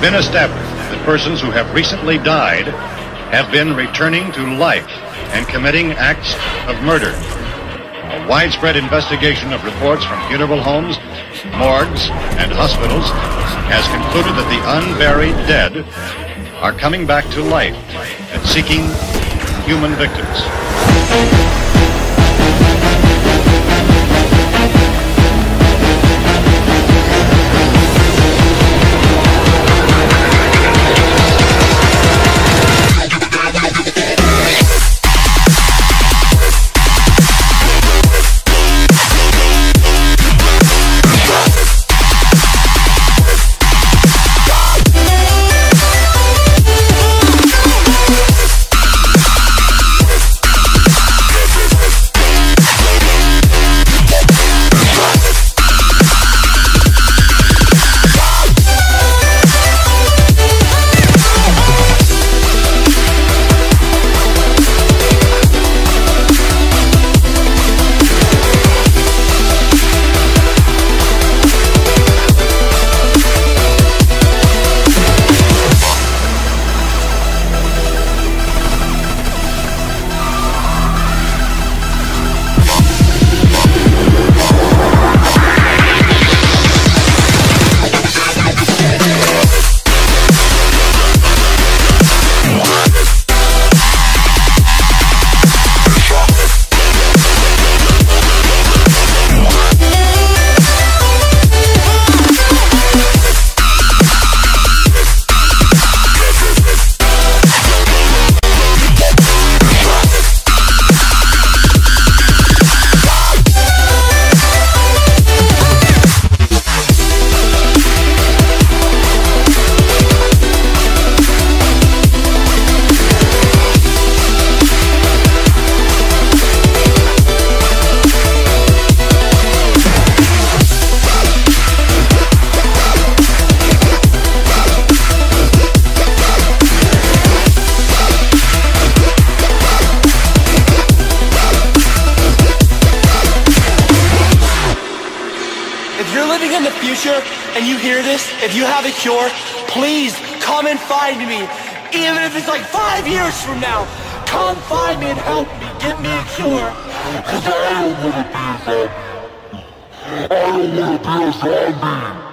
been established that persons who have recently died have been returning to life and committing acts of murder. A widespread investigation of reports from funeral homes, morgues, and hospitals has concluded that the unburied dead are coming back to life and seeking human victims. If you're living in the future and you hear this, if you have a cure, please come and find me. Even if it's like 5 years from now, come find me and help me. Get me a cure. 'Cause I don't want to be a zombie.